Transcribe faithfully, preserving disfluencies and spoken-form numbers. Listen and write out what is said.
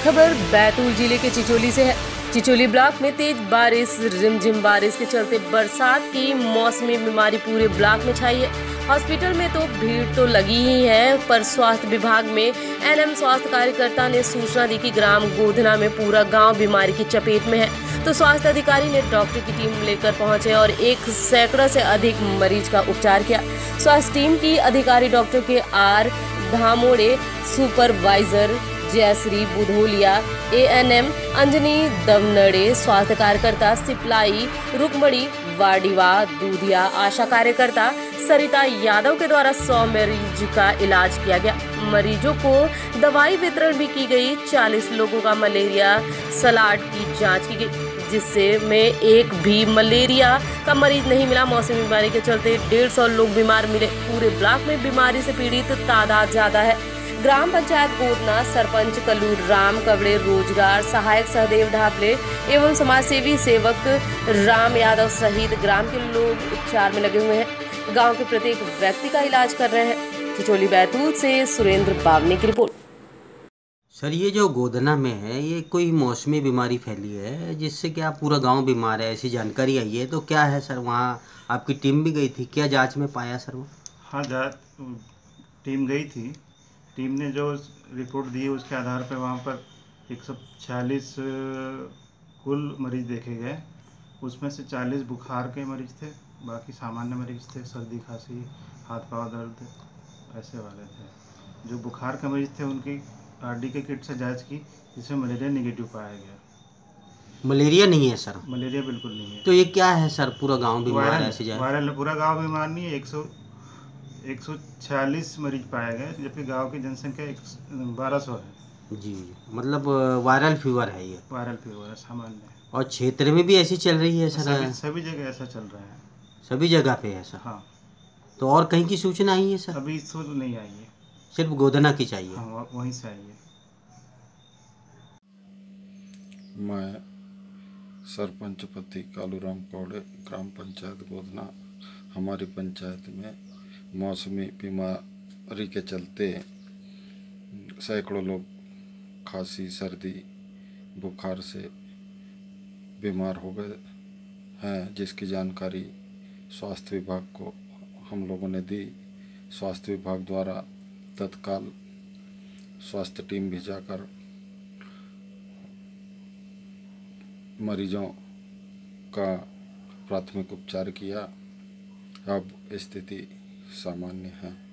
खबर बैतूल जिले के चिचोली से है। चिचोली ब्लॉक में तेज बारिश, रिमझिम बारिश के चलते बरसात की मौसमी बीमारी पूरे ब्लॉक में छाई है। हॉस्पिटल में तो भीड़ तो लगी ही है, पर स्वास्थ्य विभाग में एनएम स्वास्थ्य कार्यकर्ता ने सूचना दी कि ग्राम गोधना में पूरा गांव बीमारी की चपेट में है। तो स्वास्थ्य अधिकारी ने डॉक्टर की टीम लेकर पहुंचे और एक सैकड़ों से अधिक मरीज का उपचार किया। स्वास्थ्य टीम की अधिकारी doctor K R Dhamode, supervisor Jayashree Budholia, ANM Anjani Dawande, स्वास्थ्य कार्यकर्ता सिपलाई रुकमणी वाडिवा दूधिया, आशा कार्यकर्ता सरिता यादव के द्वारा सौ मरीज का इलाज किया गया। मरीजों को दवाई वितरण भी की गई। चालीस लोगों का मलेरिया सलाड की जांच की गई, जिससे में एक भी मलेरिया का मरीज नहीं मिला। मौसमी बीमारी के चलते डेढ़ सौ लोग बीमार मिले। पूरे ब्लॉक में बीमारी से पीड़ित तादाद ज्यादा है। ग्राम पंचायत गोधना सरपंच कलूर राम कवड़े, रोजगार सहायक सहदेव ढाबले एवं समाजसेवी सेवक राम यादव सहित ग्राम के लोग उपचार में लगे हुए हैं। गांव के प्रत्येक व्यक्ति का इलाज कर रहे हैं। चिचोली बैतूल से सुरेंद्र बावनी की रिपोर्ट। सर, ये जो गोधना में है, ये कोई मौसमी बीमारी फैली है जिससे क्या पूरा गांव बीमार है, ऐसी जानकारी आई है। तो क्या है सर, वहाँ आपकी टीम भी गई थी, क्या जांच में पाया सर वो? हाँ, जांच टीम गई थी। टीम ने जो रिपोर्ट दी है उसके आधार पर वहाँ पर एक सौ छियालीस कुल मरीज देखे गए। उसमें से चालीस बुखार के मरीज थे, बाकी सामान्य मरीज थे, सर्दी खांसी हाथ पाँव दर्द ऐसे वाले थे। जो बुखार के मरीज थे उनकी आरडी के किट से जांच की, जिसमें मलेरिया निगेटिव पाया गया। मलेरिया नहीं है सर? मलेरिया बिल्कुल नहीं है। तो ये क्या है सर, पूरा गांव बीमार है ऐसे जाए? वायरल पूरा गांव बीमार नहीं है। एक सौ एक सौ छियालीस मरीज पाए गए, जबकि गांव की जनसंख्या बारह सौ है। जी जी, मतलब वायरल फीवर है ये? वायरल फीवर है, सामान्य। और क्षेत्र में भी ऐसी चल रही है सर? सभी सभी जगह ऐसा चल रहा है। सभी जगह पे है सर? हाँ। तो और कहीं की सूचना आई है सर? अभी तो नहीं आई है, सिर्फ गोधना की चाहिए? हाँ, वहीं से आई है। मैं सरपंच पति कालूराम कौड़े, ग्राम पंचायत गोधना। हमारी पंचायत में मौसमी बीमारी के चलते सैकड़ों लोग खांसी, सर्दी, बुखार से बीमार हो गए हैं, जिसकी जानकारी स्वास्थ्य विभाग को हम लोगों ने दी। स्वास्थ्य विभाग द्वारा तत्काल स्वास्थ्य टीम भेजाकर मरीजों का प्राथमिक उपचार किया। अब स्थिति सामान्य है।